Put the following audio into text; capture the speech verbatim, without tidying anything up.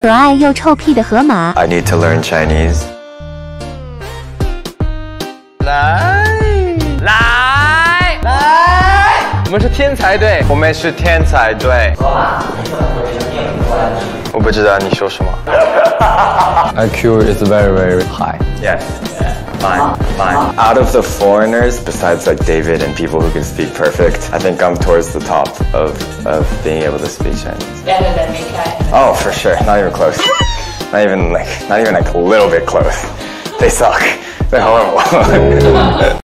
可爱又臭屁的河马。 I need to learn Chinese. 来来来，我们是天才队， 我们是天才队。我不知道你说什么。 I Q is very very high. Yes. Fine, fine. Out of the foreigners, besides like David and people who can speak perfect, I think I'm towards the top of, of being able to speak Chinese. Better than me, Kai. Oh, for sure. Not even close. Not even like, not even like a little bit close. They suck. They're horrible.